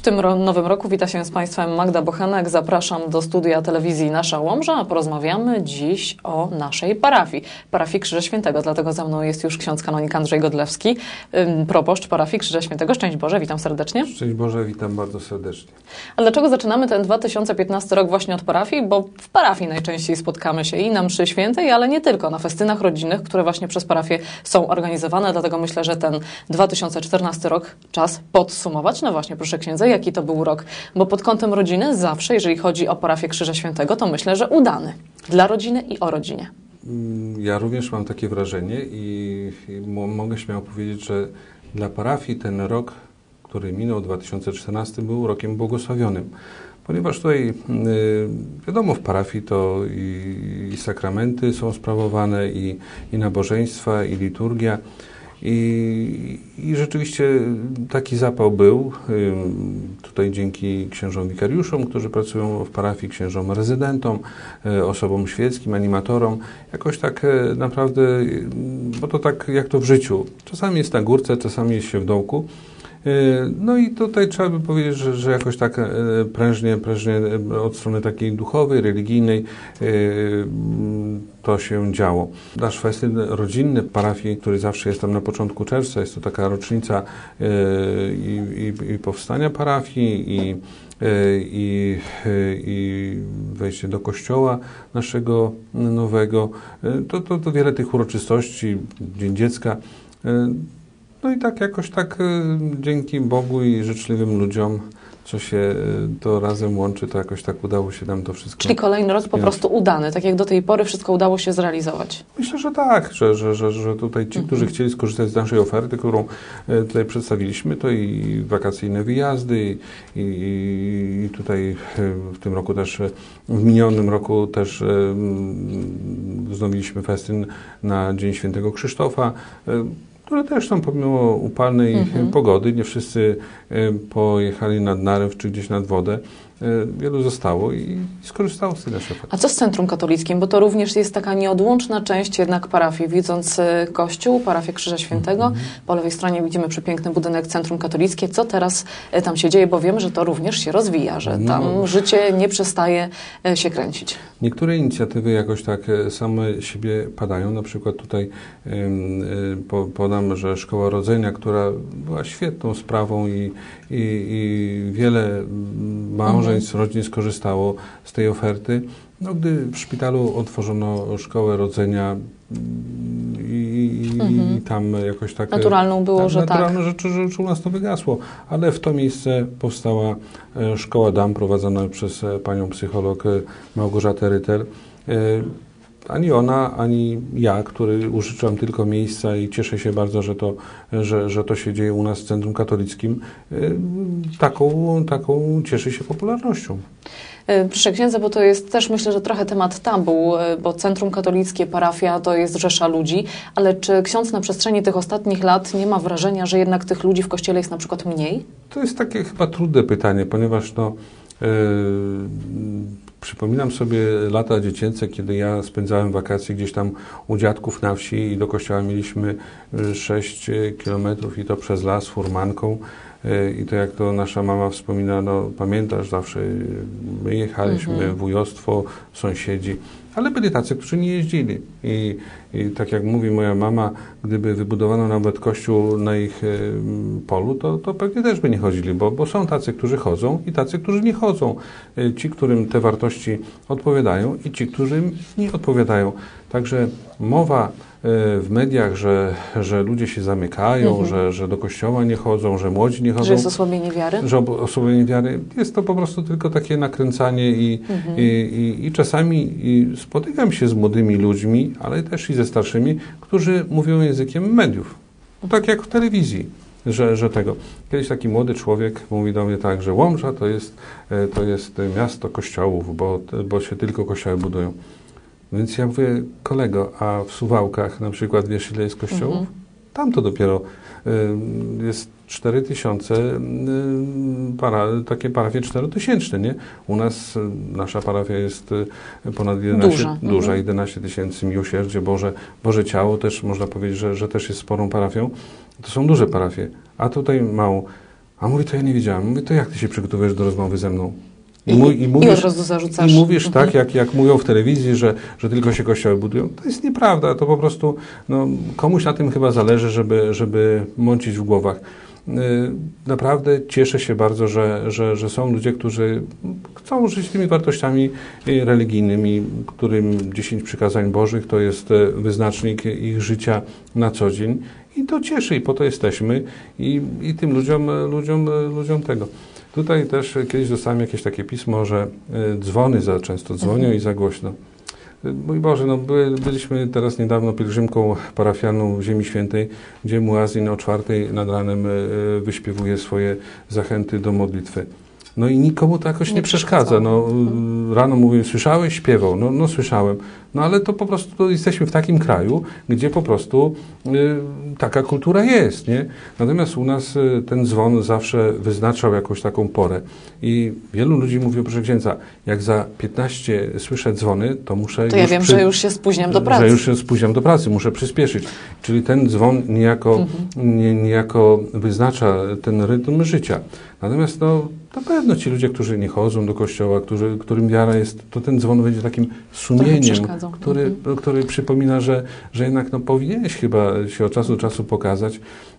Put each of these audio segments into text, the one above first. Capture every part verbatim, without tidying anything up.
tym ro nowym roku wita się z Państwem Magda Bochenek. Zapraszam do studia telewizji Nasza Łomża, a porozmawiamy dziś o naszej parafii, parafii Krzyża Świętego. Dlatego za mną jest już ksiądz kanonik Andrzej Godlewski, proboszcz parafii Krzyża Świętego. Szczęść Boże, witam serdecznie. Szczęść Boże, witam bardzo serdecznie. A dlaczego zaczynamy ten dwa tysiące piętnasty rok właśnie od parafii? Bo w parafii najczęściej spotkamy się i na mszy świętej, ale nie tylko, na festynach rodzinnych, które właśnie przez parafię są organizowane. Dlatego myślę, że ten dwa tysiące czternasty rok czas podsumować. No właśnie, proszę księdza, jaki to był rok? Bo pod kątem rodziny zawsze, jeżeli chodzi o parafię Krzyża Świętego, to myślę, że udany. Dla rodziny i o rodzinie. Ja również mam takie wrażenie i, i mogę śmiało powiedzieć, że dla parafii ten rok, który minął, dwa tysiące czternasty, był rokiem błogosławionym. Ponieważ tutaj, wiadomo, w parafii to i, i sakramenty są sprawowane, i, i nabożeństwa, i liturgia. I, I rzeczywiście taki zapał był. Tutaj dzięki księżom wikariuszom, którzy pracują w parafii, księżom rezydentom, osobom świeckim, animatorom. Jakoś tak naprawdę, bo to tak jak to w życiu. Czasami jest na górce, czasami jest się w dołku. No i tutaj trzeba by powiedzieć, że, że jakoś tak prężnie, prężnie od strony takiej duchowej, religijnej to się działo. Nasz festyn rodzinny parafii, który zawsze jest tam na początku czerwca, jest to taka rocznica i, i, i powstania parafii, i, i, i wejście do kościoła naszego nowego. To, to, to wiele tych uroczystości, Dzień Dziecka. No i tak jakoś tak dzięki Bogu i życzliwym ludziom, co się to razem łączy, to jakoś tak udało się nam to wszystko. Czyli kolejny rok po prostu udany, tak jak do tej pory wszystko udało się zrealizować. Myślę, że tak, że, że, że, że tutaj ci, mhm. którzy chcieli skorzystać z naszej oferty, którą tutaj przedstawiliśmy, to i wakacyjne wyjazdy, i, i, i tutaj w tym roku też, w minionym roku też wznowiliśmy festyn na Dzień Świętego Krzysztofa, które też tam pomimo upalnej mhm. pogody, nie wszyscy pojechali nad Narew czy gdzieś nad wodę, wielu zostało i skorzystało z tej naszej oferty. A co z Centrum Katolickim? Bo to również jest taka nieodłączna część jednak parafii. Widząc kościół, parafię Krzyża Świętego, mhm. po lewej stronie widzimy przepiękny budynek Centrum Katolickie. Co teraz tam się dzieje? Bo wiemy, że to również się rozwija, że tam no. życie nie przestaje się kręcić. Niektóre inicjatywy jakoś tak same siebie padają. Na przykład tutaj podam, że Szkoła Rodzenia, która była świetną sprawą i, i, i wiele małżeństw, mhm. rodzin skorzystało z tej oferty. No, gdy w szpitalu otworzono Szkołę Rodzenia i, mhm. i tam jakoś tak... Naturalną było, tak, że naturalne tak. rzeczy, że, że u nas to wygasło. Ale w to miejsce powstała Szkoła Dam prowadzona przez panią psycholog Małgorzatę Rytel. Ani ona, ani ja, który użyczam tylko miejsca i cieszę się bardzo, że to, że, że to się dzieje u nas w Centrum Katolickim, taką, taką cieszy się popularnością. Proszę księdza, bo to jest też, myślę, że trochę temat tabu, bo Centrum Katolickie, parafia to jest rzesza ludzi, ale czy ksiądz na przestrzeni tych ostatnich lat nie ma wrażenia, że jednak tych ludzi w kościele jest na przykład mniej? To jest takie chyba trudne pytanie, ponieważ no, yy, przypominam sobie lata dziecięce, kiedy ja spędzałem wakacje gdzieś tam u dziadków na wsi i do kościoła mieliśmy sześć kilometrów i to przez las furmanką. I to jak to nasza mama wspomina, no pamiętasz, zawsze my jechaliśmy, mhm. wujostwo, sąsiedzi, ale byli tacy, którzy nie jeździli. I, I tak jak mówi moja mama, gdyby wybudowano nawet kościół na ich y, polu, to, to pewnie też by nie chodzili, bo, bo są tacy, którzy chodzą i tacy, którzy nie chodzą. Y, ci, którym te wartości odpowiadają i ci, którym nie odpowiadają. Także mowa w mediach, że, że ludzie się zamykają, mhm. że, że do kościoła nie chodzą, że młodzi nie chodzą. Że jest osłabienie wiary? Że osłabienie wiary. Jest to po prostu tylko takie nakręcanie i, mhm. i, i, i czasami i spotykam się z młodymi ludźmi, ale też i ze starszymi, którzy mówią językiem mediów. No, tak jak w telewizji. Że, że tego. Kiedyś taki młody człowiek mówi do mnie tak, że Łomża to jest, to jest miasto kościołów, bo, bo się tylko kościoły budują. Więc ja mówię, kolego, a w Suwałkach na przykład wiesz, ile jest kościołów? Mhm. Tam to dopiero y, jest cztery tysiące, y, para, takie parafie czterotysięczne, nie? U nas, y, nasza parafia jest y, ponad jedenaście, duża, duża mhm. jedenaście tysięcy, Miłosierdzie Boże, Boże Ciało, też można powiedzieć, że, że też jest sporą parafią. To są duże parafie, a tutaj mało. A mówi, to ja nie wiedziałam. Mówię, to jak ty się przygotowujesz do rozmowy ze mną? I, I, mój, i, mówisz, i od razu zarzucasz. I mówisz mhm. tak, jak, jak mówią w telewizji, że, że tylko się kościoły budują. To jest nieprawda. To po prostu no, komuś na tym chyba zależy, żeby, żeby mącić w głowach. Naprawdę cieszę się bardzo, że, że, że są ludzie, którzy chcą żyć tymi wartościami religijnymi, którym dziesięć przykazań Bożych to jest wyznacznik ich życia na co dzień. I to cieszy i po to jesteśmy i, i tym ludziom, ludziom, ludziom tego. Tutaj też kiedyś dostałem jakieś takie pismo, że dzwony za często dzwonią mhm. i za głośno. Mój Boże, no by, byliśmy teraz niedawno pielgrzymką parafialną w Ziemi Świętej, gdzie muazin o czwartej nad ranem wyśpiewuje swoje zachęty do modlitwy. No i nikomu to jakoś nie, nie przeszkadza. No, rano mówię, słyszałeś? Śpiewał. No, no słyszałem. No ale to po prostu jesteśmy w takim kraju, gdzie po prostu y, taka kultura jest, nie? Natomiast u nas y, ten dzwon zawsze wyznaczał jakąś taką porę. I wielu ludzi mówi, proszę księdza, jak za piętnaście słyszę dzwony, to muszę To już ja wiem, przy... że już się spóźniam do pracy. Że już się spóźniam do pracy, muszę przyspieszyć. Czyli ten dzwon niejako, mhm. nie, niejako wyznacza ten rytm życia. Natomiast no, na pewno ci ludzie, którzy nie chodzą do kościoła, którzy, którym wiara jest, to ten dzwon będzie takim sumieniem, który, mhm. który przypomina, że, że jednak no, powinieneś chyba się od czasu do czasu pokazać yy,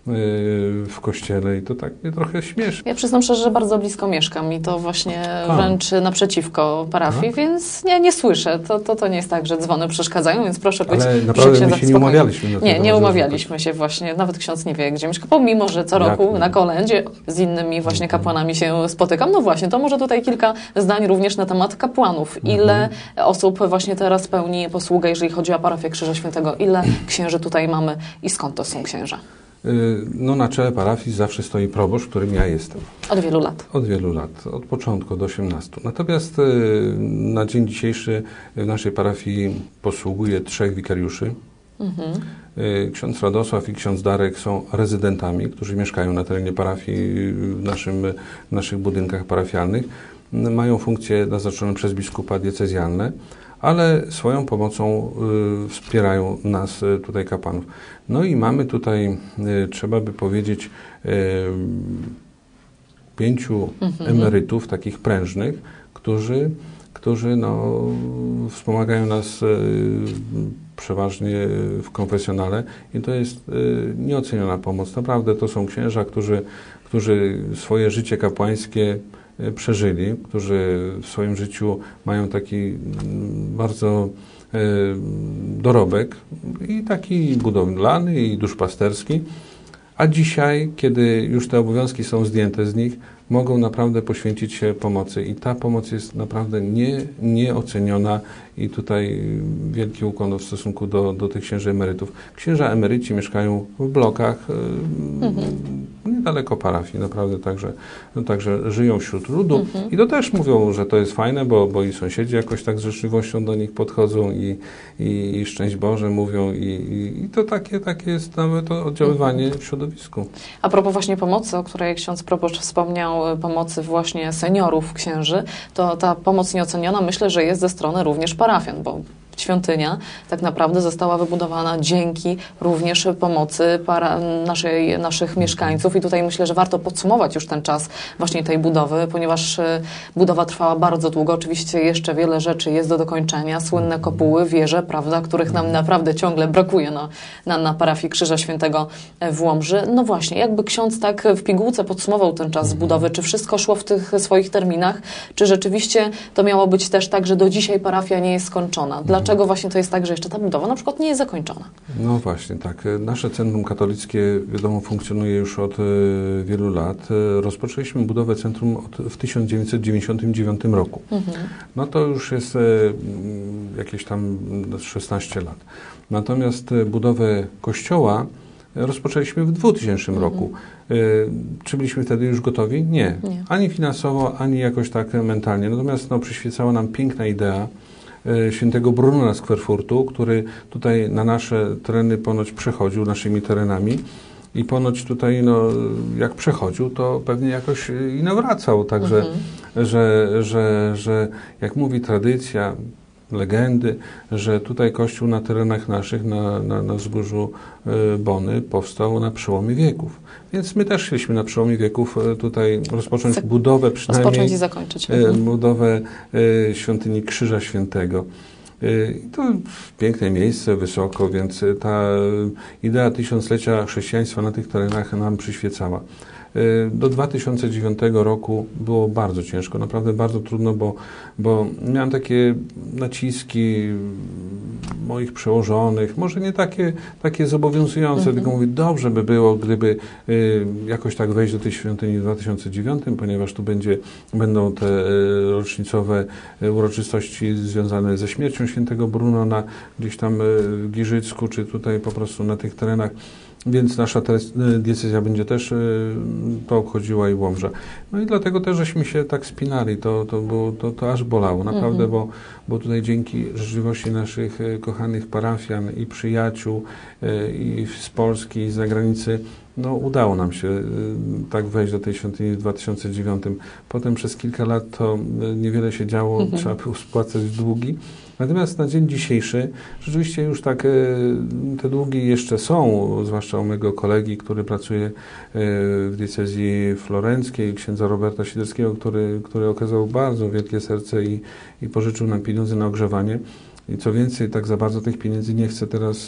w kościele i to tak mnie trochę śmieszy. Ja przyznam szczerze, że bardzo blisko mieszkam i to właśnie A. wręcz naprzeciwko parafii, A. więc nie, nie słyszę. To, to, to nie jest tak, że dzwony przeszkadzają, więc proszę być Ale naprawdę my się nie umawialiśmy. Na nie, nie umawialiśmy się właśnie. Nawet ksiądz nie wie, gdzie mieszka, pomimo, że co roku Jak? na kolędzie z innymi właśnie kapłanami się spotykam. No właśnie, to może tutaj kilka zdań również na temat kapłanów. Ile mhm. osób właśnie teraz pełni posługę, jeżeli chodzi o parafię Krzyża Świętego? Ile księży tutaj mamy i skąd to są księża? No na czele parafii zawsze stoi proboszcz, którym ja jestem. Od wielu lat? Od wielu lat, od początku, od osiemnastu. Natomiast na dzień dzisiejszy w naszej parafii posługuje trzech wikariuszy. Mhm. Ksiądz Radosław i ksiądz Darek są rezydentami, którzy mieszkają na terenie parafii w, naszym, w naszych budynkach parafialnych. Mają funkcje naznaczone przez biskupa diecezjalne, ale swoją pomocą y, wspierają nas y, tutaj kapłanów. No i mamy tutaj, y, trzeba by powiedzieć, y, pięciu mhm. emerytów, takich prężnych, którzy, którzy no, wspomagają nas y, przeważnie w konfesjonale i to jest y, nieoceniona pomoc. Naprawdę to są księża, którzy, którzy swoje życie kapłańskie y, przeżyli, którzy w swoim życiu mają taki y, bardzo y, dorobek i taki budowlany i duszpasterski, a dzisiaj, kiedy już te obowiązki są zdjęte z nich, mogą naprawdę poświęcić się pomocy i ta pomoc jest naprawdę nie, nieoceniona i tutaj wielki ukłon w stosunku do, do tych księży emerytów. Księża emeryci mieszkają w blokach mhm. niedaleko parafii, naprawdę także, no, także żyją wśród ludu mhm. i to też mówią, że to jest fajne, bo, bo i sąsiedzi jakoś tak z życzliwością do nich podchodzą i, i, i szczęść Boże mówią i, i, i to takie, takie jest nawet oddziaływanie mhm. w środowisku. A propos właśnie pomocy, o której ksiądz proboszcz wspomniał, pomocy właśnie seniorów księży, to ta pomoc nieoceniona myślę, że jest ze strony również parafian, bo świątynia tak naprawdę została wybudowana dzięki również pomocy para, naszej, naszych mieszkańców i tutaj myślę, że warto podsumować już ten czas właśnie tej budowy, ponieważ budowa trwała bardzo długo. Oczywiście jeszcze wiele rzeczy jest do dokończenia. Słynne kopuły, wieże, prawda, których nam naprawdę ciągle brakuje na, na, na parafii Krzyża Świętego w Łomży. No właśnie, jakby ksiądz tak w pigułce podsumował ten czas budowy, czy wszystko szło w tych swoich terminach, czy rzeczywiście to miało być też tak, że do dzisiaj parafia nie jest skończona? Dlaczego właśnie to jest tak, że jeszcze ta budowa na przykład nie jest zakończona? No właśnie, tak. Nasze Centrum Katolickie, wiadomo, funkcjonuje już od y, wielu lat. Rozpoczęliśmy budowę centrum od, w tysiąc dziewięćset dziewięćdziesiątym dziewiątym roku. Mhm. No to już jest y, jakieś tam szesnaście lat. Natomiast budowę kościoła rozpoczęliśmy w dwutysięcznym mhm. roku. Y, czy byliśmy wtedy już gotowi? Nie. Nie. Ani finansowo, ani jakoś tak mentalnie. Natomiast no, przyświecała nam piękna idea świętego Brunona z Querfurtu, który tutaj na nasze tereny ponoć przechodził, naszymi terenami i ponoć tutaj, no, jak przechodził, to pewnie jakoś i nawracał, także, mhm. że, że, że jak mówi tradycja, legendy, że tutaj kościół na terenach naszych, na, na, na wzgórzu Bony powstał na przełomie wieków. Więc my też chcieliśmy na przełomie wieków tutaj rozpocząć Zak budowę, przynajmniej rozpocząć i zakończyć. budowę świątyni Krzyża Świętego. To piękne miejsce, wysoko, więc ta idea tysiąclecia chrześcijaństwa na tych terenach nam przyświecała. Do dwa tysiące dziewiątego roku było bardzo ciężko, naprawdę bardzo trudno, bo, bo miałem takie naciski moich przełożonych, może nie takie, takie zobowiązujące, mhm. tylko mówię, dobrze by było, gdyby y, jakoś tak wejść do tej świątyni w dwa tysiące dziewiątym, ponieważ tu będzie, będą te y, rocznicowe y, uroczystości związane ze śmiercią świętego Bruno na, gdzieś tam y, w Giżycku, czy tutaj po prostu na tych terenach. Więc nasza diecezja będzie też to obchodziła i Łomża. No i dlatego też żeśmy się tak spinali, to, to, było, to, to aż bolało, naprawdę, mm-hmm. bo, bo tutaj dzięki życzliwości naszych kochanych parafian i przyjaciół i z Polski, i z zagranicy, no udało nam się tak wejść do tej świątyni w dwa tysiące dziewiątym. Potem przez kilka lat to niewiele się działo, mm-hmm. trzeba było spłacać długi. Natomiast na dzień dzisiejszy rzeczywiście już tak te długi jeszcze są, zwłaszcza u mojego kolegi, który pracuje w diecezji florenckiej, księdza Roberta Siderskiego, który, który okazał bardzo wielkie serce i, i pożyczył nam pieniądze na ogrzewanie. I co więcej, tak za bardzo tych pieniędzy nie chce teraz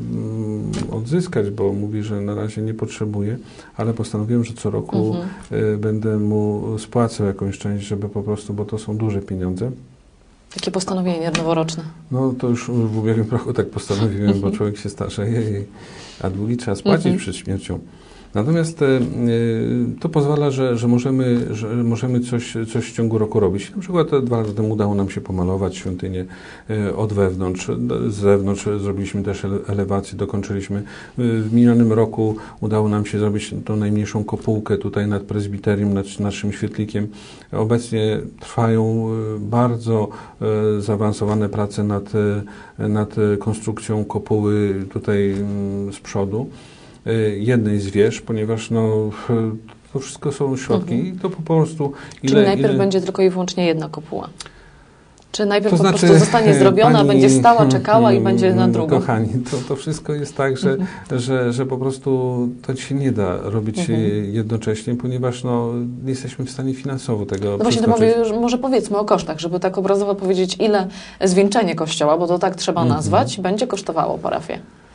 odzyskać, bo mówi, że na razie nie potrzebuje, ale postanowiłem, że co roku mhm. będę mu spłacał jakąś część, żeby po prostu, bo to są duże pieniądze. Takie postanowienie noworoczne. No to już w ubiegłym roku tak postanowiłem, bo człowiek się starzeje, a długi trzeba spłacić mhm. przed śmiercią. Natomiast e, to pozwala, że, że, możemy, że możemy coś, coś w ciągu roku robić. Na przykład dwa lata temu udało nam się pomalować świątynię e, od wewnątrz, z zewnątrz zrobiliśmy też ele elewację, dokończyliśmy. W minionym roku udało nam się zrobić tą najmniejszą kopułkę tutaj nad prezbiterium, nad naszym świetlikiem. Obecnie trwają bardzo e, zaawansowane prace nad, nad konstrukcją kopuły tutaj z przodu. Jednej z wież, ponieważ no, to wszystko są środki mhm. i to po prostu... Ile, Czyli najpierw ile... będzie tylko i wyłącznie jedna kopuła? Czy najpierw to po znaczy, prostu zostanie zrobiona, pani, będzie stała, czekała hmm, i będzie na drugą? Kochani, to, to wszystko jest tak, że, mhm. że, że po prostu to się nie da robić mhm. jednocześnie, ponieważ no, nie jesteśmy w stanie finansowo tego No właśnie, to mówię, może powiedzmy o kosztach, żeby tak obrazowo powiedzieć, ile zwieńczenie kościoła, bo to tak trzeba mhm. nazwać, będzie kosztowało parafię.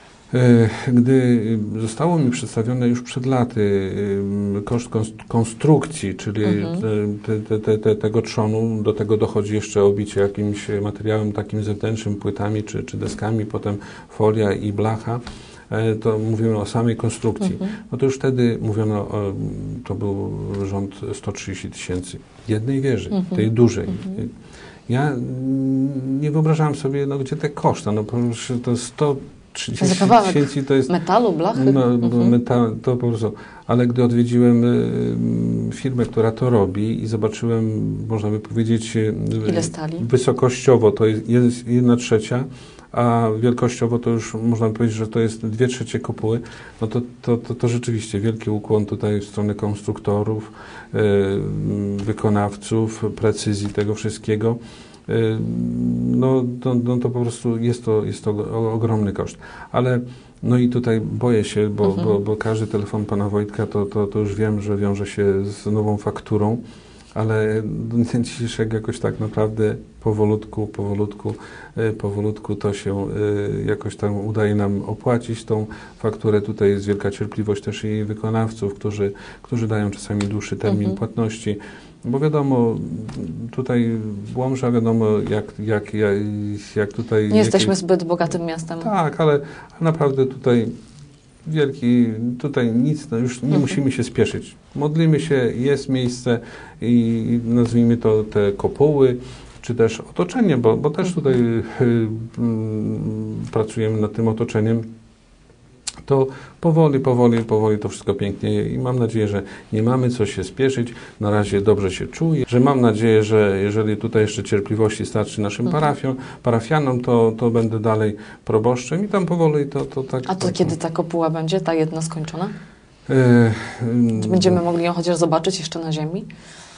Gdy zostało mi przedstawione już przed laty koszt konstrukcji, czyli mhm. te, te, te, tego trzonu, do tego dochodzi jeszcze obicie jakimś materiałem takim zewnętrznym, płytami czy, czy deskami, potem folia i blacha, to mówimy o samej konstrukcji. Mhm. No to już wtedy mówiono, o, to był rząd sto trzydzieści tysięcy jednej wieży, mhm. tej dużej. Mhm. Ja nie wyobrażałem sobie, no gdzie te koszta, no to sto trzydzieści tysięcy to jest... metalu, blachy? No, mhm. metal, to po prostu... Ale gdy odwiedziłem y, firmę, która to robi i zobaczyłem, można by powiedzieć... Ile stali? Wysokościowo to jest, jest jedna trzecia, a wielkościowo to już można by powiedzieć, że to jest dwie trzecie kopuły, no to, to, to, to rzeczywiście wielki ukłon tutaj w stronę konstruktorów, y, wykonawców, precyzji tego wszystkiego. No to, no to po prostu jest to, jest to ogromny koszt. Ale no i tutaj boję się, bo, mhm. bo, bo każdy telefon pana Wojtka to, to, to już wiem, że wiąże się z nową fakturą, ale do dnia dzisiejszego jakoś tak naprawdę powolutku, powolutku, powolutku to się jakoś tam udaje nam opłacić tą fakturę. Tutaj jest wielka cierpliwość też i wykonawców, którzy, którzy dają czasami dłuższy termin mhm. płatności. Bo wiadomo, tutaj Łomża, wiadomo, jak, jak, jak, jak tutaj... Nie jesteśmy jakie... zbyt bogatym miastem. Tak, ale naprawdę tutaj wielki, tutaj nic, no już nie mhm. musimy się spieszyć. Modlimy się, jest miejsce i nazwijmy to te kopuły, czy też otoczenie, bo, bo też tutaj y, y, pracujemy nad tym otoczeniem. To powoli, powoli, powoli to wszystko pięknie i mam nadzieję, że nie mamy co się spieszyć. Na razie dobrze się czuję, że mam nadzieję, że jeżeli tutaj jeszcze cierpliwości starczy naszym parafiom, parafianom, to, to będę dalej proboszczem i tam powoli to, to tak... A to tak, kiedy ta kopuła będzie, ta jedna skończona? E, Czy będziemy mogli ją chociaż zobaczyć jeszcze na ziemi?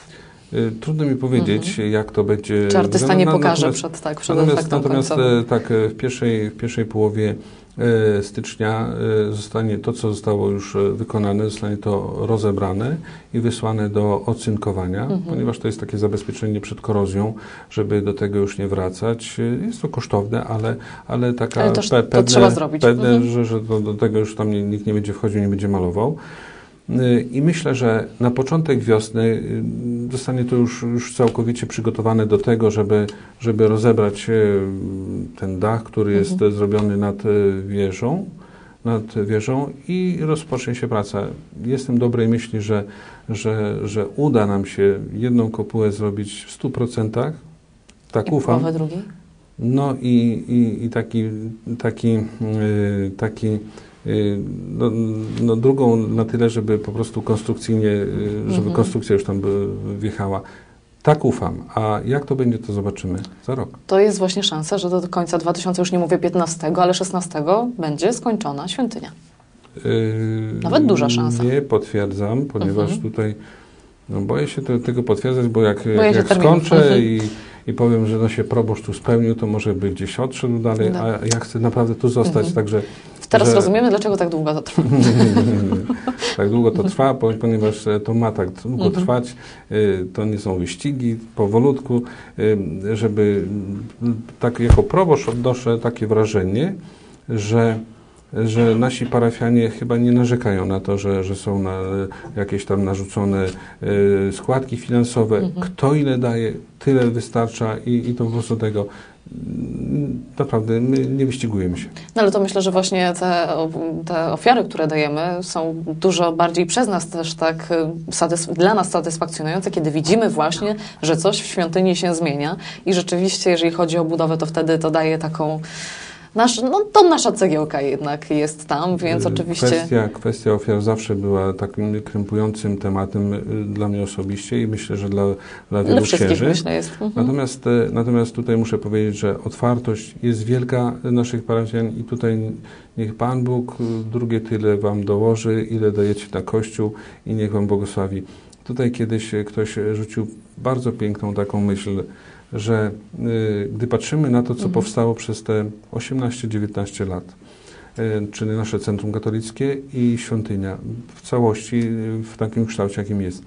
y, trudno mi powiedzieć, mhm. jak to będzie. Czy artysta nie pokaże przed, tak, przed natomiast, efektem natomiast końcowym. tak, w pierwszej, w pierwszej połowie stycznia zostanie to, co zostało już wykonane, zostanie to rozebrane i wysłane do ocynkowania, mhm. ponieważ to jest takie zabezpieczenie przed korozją, żeby do tego już nie wracać. Jest to kosztowne, ale, ale taka ale to, pe, to pewne, trzeba zrobić. pewne Mhm. że, że do, do tego już tam nie, nikt nie będzie wchodził, nie będzie malował. I myślę, że na początek wiosny zostanie to już, już całkowicie przygotowane do tego, żeby, żeby rozebrać ten dach, który jest mhm. zrobiony nad wieżą, nad wieżą i rozpocznie się praca. Jestem dobrej myśli, że, że, że uda nam się jedną kopułę zrobić w stu procentach. Tak I ufam. połowę drugiej? No i, i, i taki, taki, taki No, no drugą na tyle, żeby po prostu konstrukcyjnie, żeby mhm. konstrukcja już tam by wjechała. Tak ufam. A jak to będzie, to zobaczymy za rok. To jest właśnie szansa, że do końca dwa tysiące, już nie mówię piętnastego, ale szesnastego będzie skończona świątynia. Yy, Nawet duża szansa. Nie potwierdzam, ponieważ mhm. tutaj no boję się to, tego potwierdzać, bo jak, boję jak się skończę mhm. i, i powiem, że no się proboszcz tu spełnił, to może by gdzieś odszedł dalej, no. a ja chcę naprawdę tu zostać, mhm. także teraz że... rozumiemy, dlaczego tak długo to trwa. nie, nie, nie, nie. Tak długo to trwa, ponieważ to ma tak długo mhm. trwać. To nie są wyścigi, powolutku, żeby tak jako proboszcz odnoszę takie wrażenie, że że nasi parafianie chyba nie narzekają na to, że, że są na jakieś tam narzucone y, składki finansowe. Mhm. Kto ile daje, tyle wystarcza i, i to po prostu tego naprawdę my nie wyścigujemy się. No ale to myślę, że właśnie te, te ofiary, które dajemy, są dużo bardziej przez nas też tak satys- dla nas satysfakcjonujące, kiedy widzimy właśnie, że coś w świątyni się zmienia i rzeczywiście, jeżeli chodzi o budowę, to wtedy to daje taką Nasz, no to nasza cegiełka jednak jest tam, więc oczywiście... Kwestia, kwestia ofiar zawsze była takim krępującym tematem dla mnie osobiście i myślę, że dla, dla wielu księży. Myślę jest. Mhm. Natomiast, natomiast tutaj muszę powiedzieć, że otwartość jest wielka naszych parafian i tutaj niech Pan Bóg drugie tyle wam dołoży, ile dajecie na Kościół i niech wam błogosławi. Tutaj kiedyś ktoś rzucił bardzo piękną taką myśl, że y, gdy patrzymy na to, co mhm. powstało przez te osiemnaście dziewiętnaście lat, y, czyli nasze Centrum Katolickie i świątynia w całości, y, w takim kształcie, jakim jest,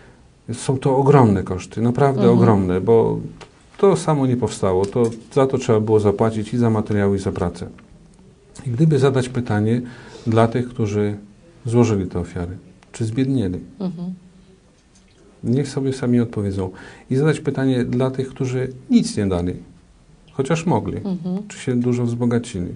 są to ogromne koszty, naprawdę mhm. ogromne, bo to samo nie powstało, to za to trzeba było zapłacić i za materiały, i za pracę. I gdyby zadać pytanie dla tych, którzy złożyli te ofiary, czy zbiednieli? Mhm. Niech sobie sami odpowiedzą. I zadać pytanie dla tych, którzy nic nie dali, chociaż mogli, mhm. czy się dużo wzbogacili.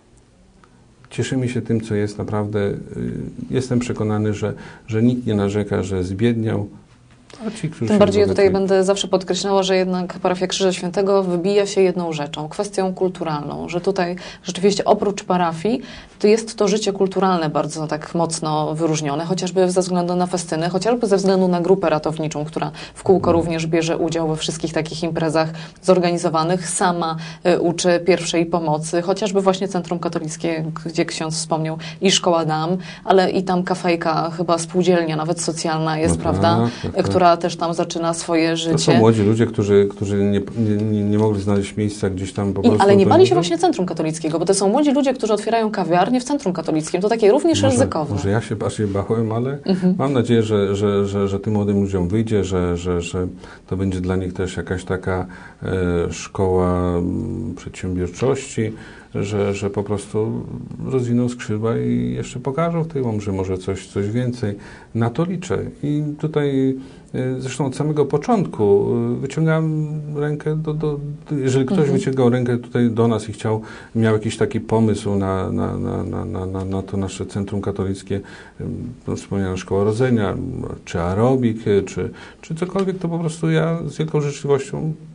Cieszymy się tym, co jest naprawdę. Jestem przekonany, że, że nikt nie narzeka, że zbiedniał. A ci, którzy Tym bardziej ja tutaj będę zawsze podkreślała, że jednak parafia Krzyża Świętego wybija się jedną rzeczą, kwestią kulturalną, że tutaj rzeczywiście oprócz parafii to jest to życie kulturalne bardzo tak mocno wyróżnione, chociażby ze względu na festyny, chociażby ze względu na grupę ratowniczą, która w kółko również bierze udział we wszystkich takich imprezach zorganizowanych, sama y, uczy pierwszej pomocy, chociażby właśnie Centrum Katolickie, gdzie ksiądz wspomniał, i Szkoła Dam, ale i tam kafejka, chyba spółdzielnia, nawet socjalna jest, no prawda, tak, tak, która też tam zaczyna swoje życie. To są młodzi ludzie, którzy, którzy nie, nie, nie mogli znaleźć miejsca gdzieś tam po prostu. I, ale nie bali się właśnie Centrum Katolickiego, bo to są młodzi ludzie, którzy otwierają kawiarnię w Centrum Katolickim. To takie również może, ryzykowne. Może ja się bardziej bałem, ale mhm. mam nadzieję, że, że, że, że tym młodym ludziom wyjdzie, że, że, że to będzie dla nich też jakaś taka e, szkoła m, przedsiębiorczości, że, że po prostu rozwiną skrzydła i jeszcze pokażą tyłom, że może coś, coś więcej. Na to liczę. I tutaj zresztą od samego początku wyciągałem rękę, do, do, jeżeli ktoś mhm. wyciągał rękę tutaj do nas i chciał, miał jakiś taki pomysł na, na, na, na, na, na to nasze Centrum Katolickie, no, wspomniana Szkoła Rodzenia, czy aerobik, czy, czy cokolwiek, to po prostu ja z wielką życzliwością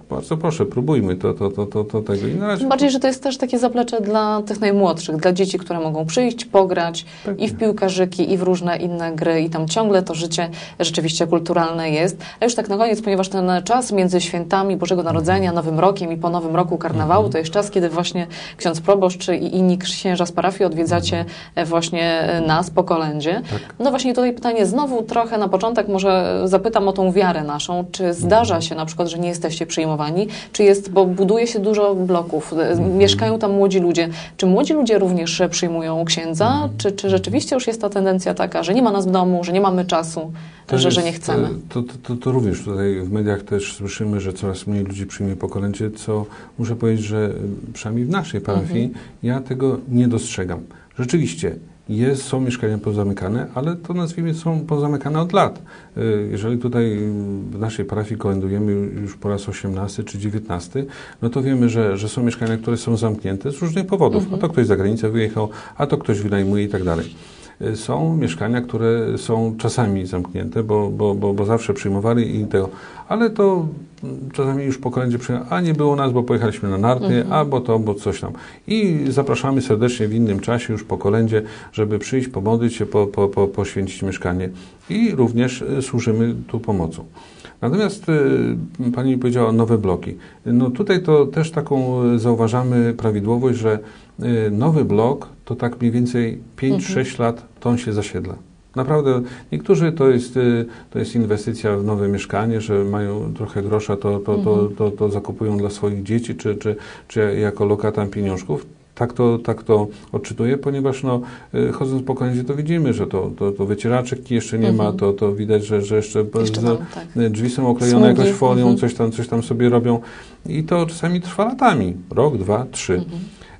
bardzo proszę, próbujmy to, to, to, to, to tego. I na razie... Tym bardziej, że to jest też takie zaplecze dla tych najmłodszych, dla dzieci, które mogą przyjść, pograć Pewnie. i w piłkarzyki, i w różne inne gry i tam ciągle to życie rzeczywiście kulturalne jest. A już tak na koniec, ponieważ ten czas między świętami Bożego Narodzenia, Nowym Rokiem i po Nowym Roku Karnawału, to jest czas, kiedy właśnie ksiądz proboszcz i inni księża z parafii odwiedzacie właśnie nas po kolędzie. Tak. No właśnie tutaj pytanie znowu trochę na początek może zapytam o tą wiarę naszą. Czy zdarza się na przykład, że nie jesteście przyjmowani? Czy jest, bo buduje się dużo bloków, Mhm. mieszkają tam młodzi ludzie. Czy młodzi ludzie również przyjmują księdza? Mhm. Czy, czy rzeczywiście już jest ta tendencja taka, że nie ma nas w domu, że nie mamy czasu, To że, jest, że nie chcemy? To, to, to, to również tutaj w mediach też słyszymy, że coraz mniej ludzi przyjmie po kolędzie, co muszę powiedzieć, że przynajmniej w naszej parafii Mhm. ja tego nie dostrzegam. Rzeczywiście jest, są mieszkania pozamykane, ale to nazwijmy są pozamykane od lat. Y, Jeżeli tutaj w naszej parafii kolędujemy już po raz osiemnasty czy dziewiętnasty, no to wiemy, że, że są mieszkania, które są zamknięte z różnych powodów. Mhm. A to ktoś za granicę wyjechał, a to ktoś wynajmuje i tak dalej. Są mieszkania, które są czasami zamknięte, bo, bo, bo, bo zawsze przyjmowali i tego, ale to czasami już po kolędzie przyjmowali, a nie było nas, bo pojechaliśmy na narty, Mhm. albo to, bo coś tam. I zapraszamy serdecznie w innym czasie, już po kolędzie, żeby przyjść, pomodlić się, po, po, po, poświęcić mieszkanie i również y, służymy tu pomocą. Natomiast y, Pani powiedziała nowe bloki. No tutaj to też taką zauważamy prawidłowość, że y, nowy blok to tak mniej więcej pięć sześć lat to on się zasiedla. Naprawdę niektórzy to jest, y, to jest inwestycja w nowe mieszkanie, że mają trochę grosza, to, to, to, to, to zakupują dla swoich dzieci, czy, czy, czy jako lokata pieniążków. Tak to, tak to odczytuję, ponieważ no, y, chodząc po kolędzie to widzimy, że to, to, to wycieraczek jeszcze nie Mhm. ma, to, to widać, że, że jeszcze, Jeszcze za- mam, tak. drzwi są oklejone Smugi. jakąś folią, Mhm. coś tam, coś tam sobie robią i to czasami trwa latami, rok, dwa, trzy. Mhm.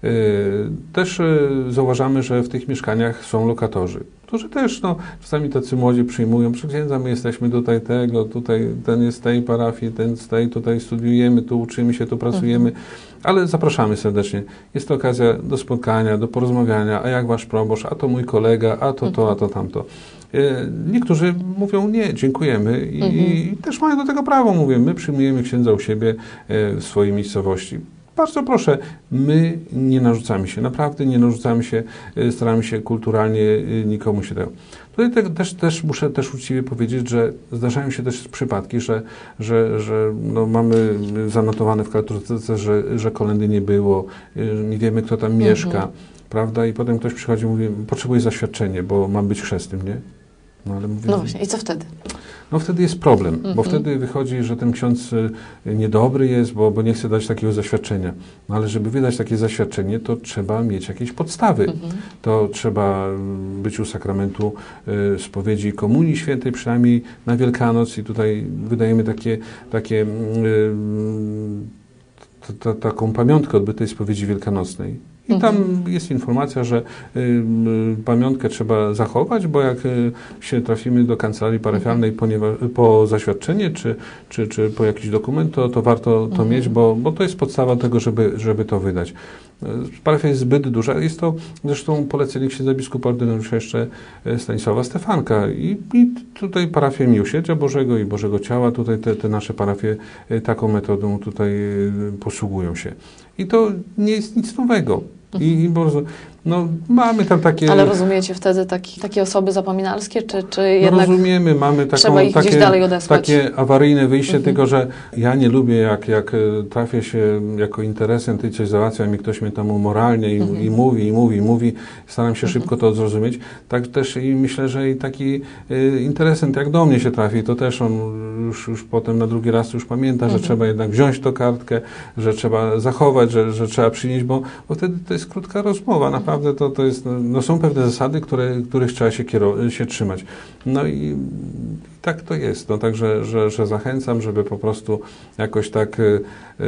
Y, Też y, zauważamy, że w tych mieszkaniach są lokatorzy, którzy też no, czasami tacy młodzi przyjmują, przy księdza my jesteśmy tutaj tego, tutaj ten jest z tej parafii, ten z tej, tutaj studiujemy, tu uczymy się, tu pracujemy, ale zapraszamy serdecznie. Jest to okazja do spotkania, do porozmawiania, a jak wasz proboszcz, a to mój kolega, a to to, a to tamto. Y, Niektórzy mówią nie, dziękujemy i, Mhm. i też mają do tego prawo, mówię, my przyjmujemy księdza u siebie y, w swojej miejscowości. Bardzo proszę, my nie narzucamy się, naprawdę nie narzucamy się, y, staramy się kulturalnie y, nikomu się tego. Tutaj te, też, też muszę też uczciwie powiedzieć, że zdarzają się też przypadki, że, że, że no mamy zanotowane w kartotece, że, że kolędy nie było, y, nie wiemy kto tam mieszka, prawda? I potem ktoś przychodzi i mówi, potrzebuję zaświadczenie, bo mam być chrzestnym, nie? No ale mówię, No właśnie, i co wtedy? no wtedy jest problem, Mhm. bo wtedy wychodzi, że ten ksiądz y, niedobry jest, bo, bo nie chce dać takiego zaświadczenia. No ale żeby wydać takie zaświadczenie, to trzeba mieć jakieś podstawy. Mhm. To trzeba y, być u sakramentu y, spowiedzi Komunii Świętej, przynajmniej na Wielkanoc i tutaj wydajemy takie, takie y, t- t- taką pamiątkę odbytej spowiedzi wielkanocnej. I tam jest informacja, że y, y, pamiątkę trzeba zachować, bo jak y, się trafimy do kancelarii parafialnej ponieważ, po zaświadczenie czy, czy, czy po jakiś dokument, to, to warto to Mhm. mieć, bo, bo to jest podstawa tego, żeby, żeby to wydać. Y, Parafia jest zbyt duża. Jest to zresztą polecenie księdza biskupa ordynariusza jeszcze y, Stanisława Stefanka. I, i tutaj parafia Miłosierdzia Bożego i Bożego Ciała, tutaj te, te nasze parafie y, taką metodą tutaj y, posługują się. I to nie jest nic nowego. I, i bardzo, no, mamy tam takie... Ale rozumiecie wtedy taki, takie osoby zapominalskie, czy, czy No jednak rozumiemy, mamy taką, trzeba ich takie, gdzieś dalej odesłać? takie awaryjne wyjście, Mhm. tylko że ja nie lubię, jak, jak e, trafię się jako interesent i coś załatwiam i ktoś mnie tam umoralnie i, Mhm. i mówi, i mówi, i mówi. Staram się Mhm. szybko to zrozumieć. Tak też i myślę, że i taki e, interesent jak do mnie się trafi, to też on już, już potem na drugi raz już pamięta, Mhm. że trzeba jednak wziąć tą kartkę, że trzeba zachować, że, że trzeba przynieść, bo, bo wtedy to jest krótka rozmowa. Naprawdę to, to jest, no są pewne zasady, które, których trzeba się, kierow- się trzymać. No i tak to jest. No także, że, że zachęcam, żeby po prostu jakoś tak, y, y,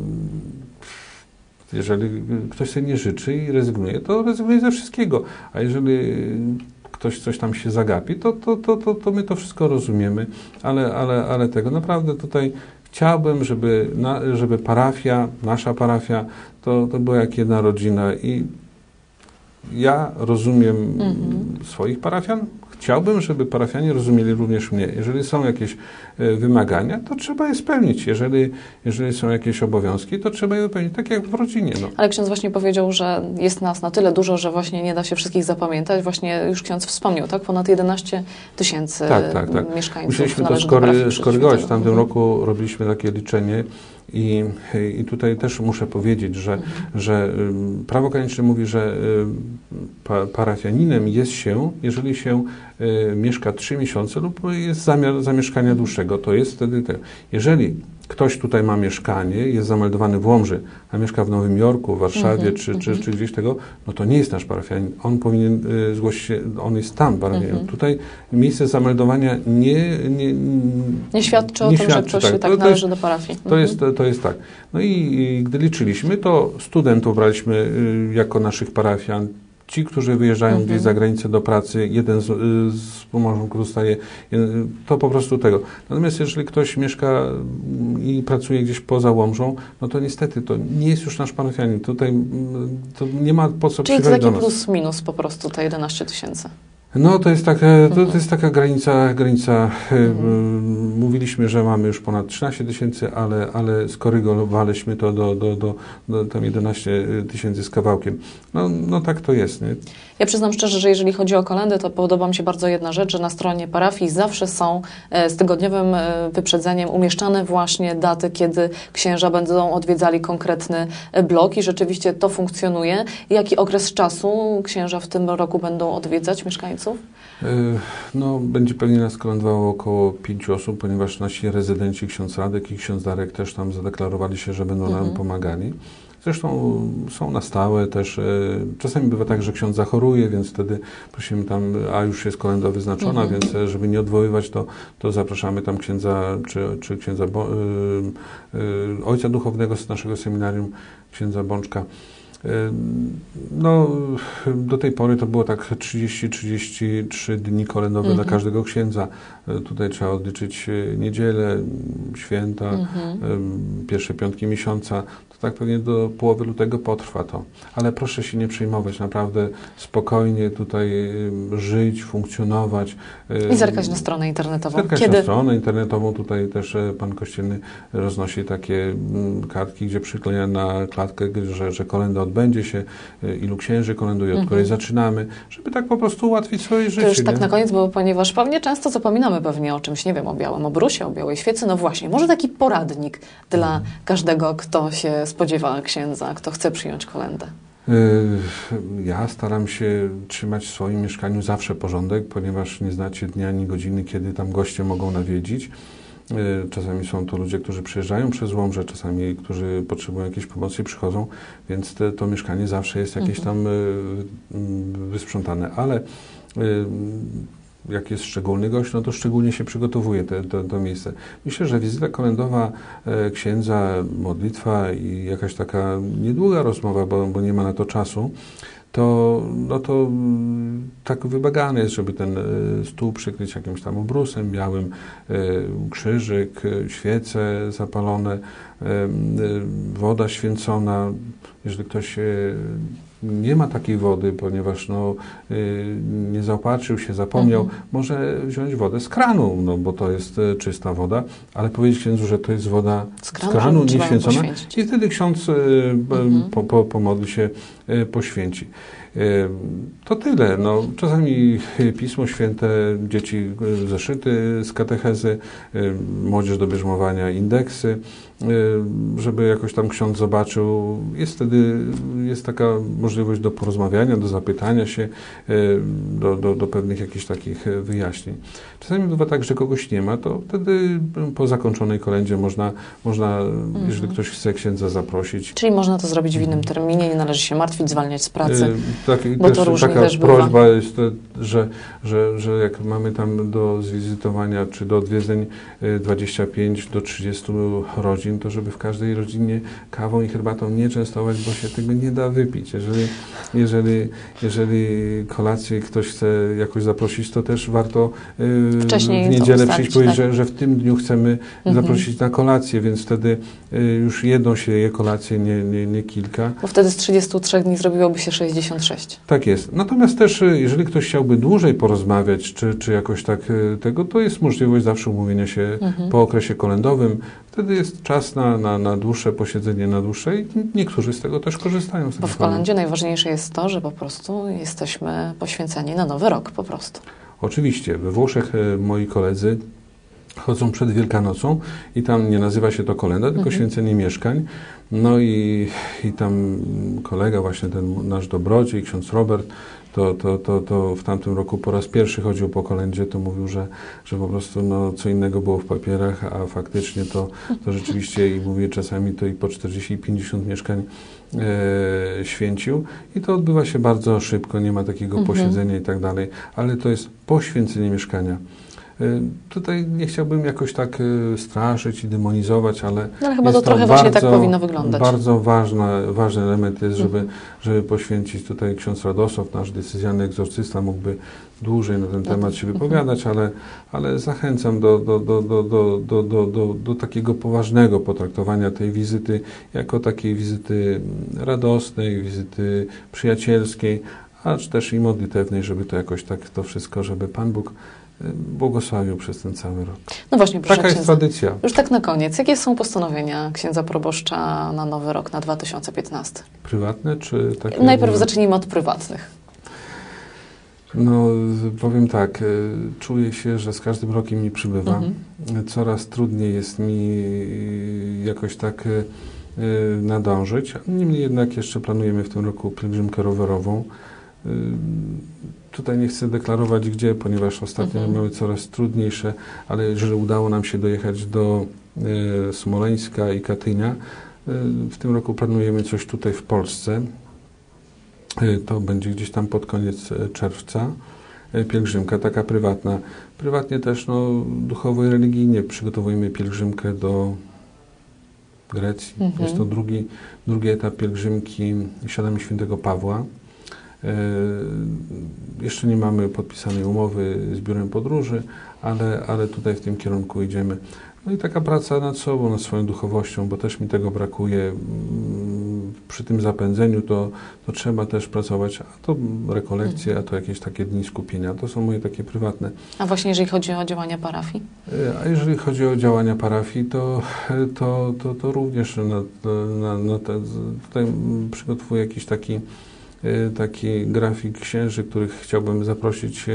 jeżeli ktoś sobie nie życzy i rezygnuje, to rezygnuje ze wszystkiego. A jeżeli ktoś coś tam się zagapi, to, to, to, to, to my to wszystko rozumiemy, ale, ale, ale tego naprawdę tutaj chciałbym, żeby, na, żeby parafia, nasza parafia, to, to była jak jedna rodzina i ja rozumiem Mhm. swoich parafian, chciałbym, żeby parafianie rozumieli również mnie. Jeżeli są jakieś y, wymagania, to trzeba je spełnić. Jeżeli, jeżeli są jakieś obowiązki, to trzeba je wypełnić, tak jak w rodzinie. No. Ale ksiądz właśnie powiedział, że jest nas na tyle dużo, że właśnie nie da się wszystkich zapamiętać. Właśnie już ksiądz wspomniał, tak? Ponad jedenaście tysięcy tak, tak, tak. mieszkańców. Musieliśmy to skory, skorygować. W tamtym mhm. roku robiliśmy takie liczenie i, i tutaj też muszę powiedzieć, że, mhm. że prawo kanoniczne mówi, że pa, parafianinem jest się, jeżeli się y, mieszka trzy miesiące lub jest zamiar zamieszkania dłuższego. To jest wtedy te. Jeżeli ktoś tutaj ma mieszkanie, jest zameldowany w Łomży, a mieszka w Nowym Jorku, w Warszawie, mm-hmm, czy, mm-hmm. czy, czy gdzieś tego, no to nie jest nasz parafianin. On powinien y, zgłosić się, on jest tam parafianin. Mm-hmm. Tutaj miejsce zameldowania nie... Nie, nie świadczy o nie tym, świadczy, że ktoś tak, się tak to, należy to jest, do parafii. To, mm-hmm. jest, to jest tak. No i, i gdy liczyliśmy, to studentów braliśmy y, jako naszych parafian. Ci, którzy wyjeżdżają mhm. gdzieś za granicę do pracy, jeden z, z współmałżonków zostaje, to po prostu tego. Natomiast jeżeli ktoś mieszka i pracuje gdzieś poza Łomżą, no to niestety to nie jest już nasz parafianin. Tutaj to nie ma po co Czyli przyjechać do nas. Czyli to taki plus minus po prostu te jedenaście tysięcy. No to jest taka, to, to jest taka granica, granica mhm. mówiliśmy, że mamy już ponad trzynaście tysięcy, ale, ale skorygowaliśmy to do, do, do, do tam jedenaście tysięcy z kawałkiem. No, no tak to jest, nie? Ja przyznam szczerze, że jeżeli chodzi o kolendy, to podoba mi się bardzo jedna rzecz, że na stronie parafii zawsze są z tygodniowym wyprzedzeniem umieszczane właśnie daty, kiedy księża będą odwiedzali konkretny blok i rzeczywiście to funkcjonuje. Jaki okres czasu księża w tym roku będą odwiedzać mieszkańców? No, będzie pewnie nas kolędowało około pięciu osób, ponieważ nasi rezydenci, ksiądz Radek i ksiądz Darek też tam zadeklarowali się, że będą mhm. nam pomagali. Zresztą są na stałe też. Czasami bywa tak, że ksiądz zachoruje, więc wtedy prosimy tam, a już jest kolenda wyznaczona, mhm. więc żeby nie odwoływać, to, to zapraszamy tam księdza, czy, czy księdza, bo, y, y, ojca duchownego z naszego seminarium, księdza Bączka. No, do tej pory to było tak trzydzieści trzydzieści trzy dni kolędowe mhm. dla każdego księdza. Tutaj trzeba odliczyć niedzielę, święta, mhm. pierwsze piątki miesiąca. To tak pewnie do połowy lutego potrwa to. Ale proszę się nie przejmować, naprawdę spokojnie tutaj żyć, funkcjonować. I zerkać na stronę internetową. Zerkać Kiedy? na stronę internetową. Tutaj też pan kościelny roznosi takie kartki, gdzie przykleja na klatkę, że, że kolenda odbędzie się, ilu księży kolenduje, od mhm. której zaczynamy, żeby tak po prostu ułatwić swoje życie. To już tak nie? na koniec, bo ponieważ pewnie często zapominamy pewnie o czymś, nie wiem, o białym obrusie, o białej świecy, no właśnie, może taki poradnik dla mhm. każdego, kto się spodziewa księdza, kto chce przyjąć kolendę. Ja staram się trzymać w swoim mieszkaniu zawsze porządek, ponieważ nie znacie dnia ani godziny, kiedy tam goście mogą nawiedzić. Czasami są to ludzie, którzy przyjeżdżają przez Łomżę, czasami, którzy potrzebują jakiejś pomocy i przychodzą, więc te, to mieszkanie zawsze jest jakieś tam mhm. wysprzątane, ale jak jest szczególny gość, no to szczególnie się przygotowuje te, to, to miejsce. Myślę, że wizyta kolendowa e, księdza, modlitwa i jakaś taka niedługa rozmowa, bo, bo nie ma na to czasu, to, no to tak wybagane jest, żeby ten stół przykryć jakimś tam obrusem białym, krzyżyk, świece zapalone, woda święcona. Jeżeli ktoś nie ma takiej wody, ponieważ no, nie zaopatrzył się, zapomniał, mhm. może wziąć wodę z kranu, no, bo to jest czysta woda, ale powiedzieć księdzu, że to jest woda z kranu, z kranu nieświęcona i wtedy ksiądz mhm. po, po, pomodli się, poświęci. To tyle. No, czasami Pismo Święte, dzieci zeszyty z katechezy, młodzież do bierzmowania, indeksy, żeby jakoś tam ksiądz zobaczył. Jest wtedy jest taka możliwość do porozmawiania, do zapytania się, do, do, do pewnych jakichś takich wyjaśnień. Czasami bywa tak, że kogoś nie ma, to wtedy po zakończonej kolędzie można, można mhm. jeżeli ktoś chce księdza zaprosić. Czyli można to zrobić w innym terminie, nie należy się martwić, zwalniać z pracy. Tak, bo też, to różnie taka też prośba bywa. jest, że, że, że jak mamy tam do zwizytowania czy do odwiedzeń dwadzieścia pięć do trzydziestu rodzin, to żeby w każdej rodzinie kawą i herbatą nie częstować, bo się tego nie da wypić. Jeżeli, jeżeli, jeżeli kolację ktoś chce jakoś zaprosić, to też warto Wcześniej w niedzielę ustalić, przyjść powiedzieć, tak? że, że w tym dniu chcemy mhm. zaprosić na kolację, więc wtedy y, już jedną się je kolację, nie, nie, nie kilka. Bo wtedy z trzydziestu trzech dni zrobiłoby się sześćdziesiąt sześć. Tak jest. Natomiast też, y, jeżeli ktoś chciałby dłużej porozmawiać, czy, czy jakoś tak y, tego, to jest możliwość zawsze umówienia się Mhm. po okresie kolędowym. Wtedy jest czas na, na, na dłuższe posiedzenie, na dłuższe i niektórzy z tego też korzystają. Z Bo w tej formy. kolędzie najważniejsze jest to, że po prostu jesteśmy poświęceni na nowy rok po prostu. Oczywiście, we Włoszech e, moi koledzy chodzą przed Wielkanocą i tam nie nazywa się to kolenda, tylko Mhm. święcenie mieszkań. No i, i tam kolega, właśnie ten nasz dobrodziej, ksiądz Robert, to, to, to, to w tamtym roku po raz pierwszy chodził po kolędzie, to mówił, że, że po prostu no, co innego było w papierach, a faktycznie to, to rzeczywiście i mówię czasami to i po czterdzieści i pięćdziesiąt mieszkań e, święcił i to odbywa się bardzo szybko, nie ma takiego Mhm. posiedzenia i tak dalej, ale to jest poświęcenie mieszkania. Y, Tutaj nie chciałbym jakoś tak y, straszyć i demonizować, ale, No, ale chyba jest to trochę właśnie bardzo, tak powinno wyglądać. Bardzo ważna, ważny element jest, żeby, Mhm. żeby poświęcić tutaj ksiądz Radosław, nasz decyzjalny egzorcysta, mógłby dłużej na ten No, temat się mhm. wypowiadać, ale, ale zachęcam do, do, do, do, do, do, do, do, do takiego poważnego potraktowania tej wizyty jako takiej wizyty radosnej, wizyty przyjacielskiej, acz też i modlitewnej, żeby to jakoś tak to wszystko, żeby Pan Bóg błogosławił przez ten cały rok. No właśnie, proszę Taka jest księdza. tradycja. Już tak na koniec. Jakie są postanowienia księdza proboszcza na nowy rok, na dwa tysiące piętnasty? Prywatne czy takie? Najpierw ogólne? zacznijmy od prywatnych. No, powiem tak, y, czuję się, że z każdym rokiem mi przybywa. Mhm. Coraz trudniej jest mi y, jakoś tak y, y, nadążyć. Niemniej jednak jeszcze planujemy w tym roku pielgrzymkę rowerową. Y, Tutaj nie chcę deklarować gdzie, ponieważ ostatnio Mhm. miały coraz trudniejsze, ale jeżeli udało nam się dojechać do y, Smoleńska i Katynia, y, w tym roku planujemy coś tutaj w Polsce. Y, To będzie gdzieś tam pod koniec y, czerwca. Y, Pielgrzymka taka prywatna. Prywatnie też no, duchowo i religijnie przygotowujemy pielgrzymkę do Grecji. Mhm. Jest to drugi, drugi etap pielgrzymki Śladami Świętego Pawła. E, Jeszcze nie mamy podpisanej umowy z biurem podróży, ale, ale tutaj w tym kierunku idziemy. No i taka praca nad sobą, nad swoją duchowością, bo też mi tego brakuje. Mm, Przy tym zapędzeniu to, to trzeba też pracować, a to rekolekcje, a to jakieś takie dni skupienia. To są moje takie prywatne. A właśnie jeżeli chodzi o działania parafii? E, A jeżeli chodzi o działania parafii, to, to, to, to również na, na, na te, tutaj mm, przygotowuję jakiś taki taki grafik księży, których chciałbym zaprosić,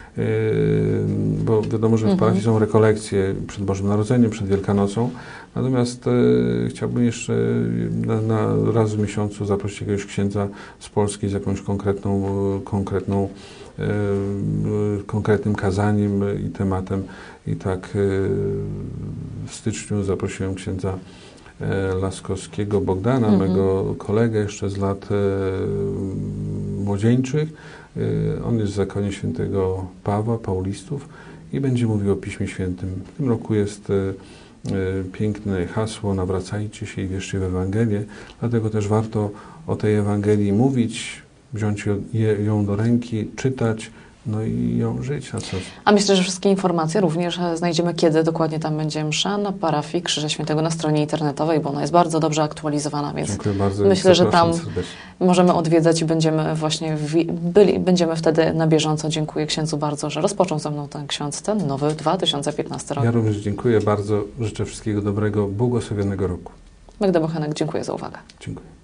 bo wiadomo, że w Mhm. parafii są rekolekcje przed Bożym Narodzeniem, przed Wielkanocą, natomiast chciałbym jeszcze na, na raz w miesiącu zaprosić jakiegoś księdza z Polski z jakąś konkretną, konkretną konkretnym kazaniem i tematem. I tak w styczniu zaprosiłem księdza Laskowskiego Bogdana, Mhm. mego kolegę jeszcze z lat e, młodzieńczych. E, on jest w zakonie świętego Pawła, Paulistów i będzie mówił o Piśmie Świętym. W tym roku jest e, e, piękne hasło nawracajcie się i wierzcie w Ewangelię, dlatego też warto o tej Ewangelii mówić, wziąć ją, je, ją do ręki, czytać, no i ją żyć na co. A myślę, że wszystkie informacje również znajdziemy, kiedy dokładnie tam będzie msza na parafii Krzyża Świętego na stronie internetowej, bo ona jest bardzo dobrze aktualizowana, więc Dziękuję bardzo. myślę, że tam serdecznie. możemy odwiedzać i będziemy właśnie wi- byli, będziemy wtedy na bieżąco. Dziękuję księdzu bardzo, że rozpoczął ze mną ten ksiądz ten nowy dwa tysiące piętnasty rok. Ja również dziękuję bardzo. Życzę wszystkiego dobrego, błogosławionego roku. Magda Bochenek, dziękuję za uwagę. Dziękuję.